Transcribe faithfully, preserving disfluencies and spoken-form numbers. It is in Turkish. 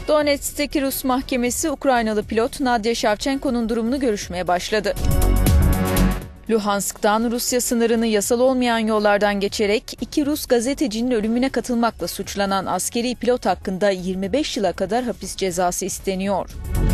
Donetsk'teki Rus mahkemesi Ukraynalı pilot Nadia Savchenko'nun durumunu görüşmeye başladı. Luhansk'tan Rusya sınırını yasal olmayan yollardan geçerek iki Rus gazetecinin ölümüne katılmakla suçlanan askeri pilot hakkında yirmi beş yıla kadar hapis cezası isteniyor.